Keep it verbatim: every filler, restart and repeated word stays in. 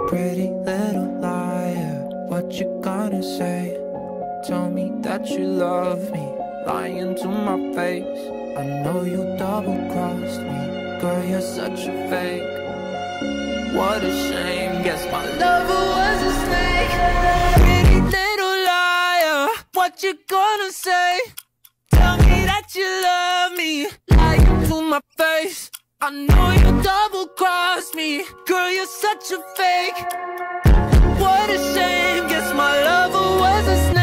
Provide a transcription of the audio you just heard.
Pretty little liar, what you gonna say? Tell me that you love me, lying to my face. I know you double-crossed me, girl, you're such a fake. What a shame, guess my lover was a snake. Pretty little liar, what you gonna say? Tell me that you love me, lying to my face. I know you double-crossed me, girl, you're such a fake. What a shame, guess my lover was a snake.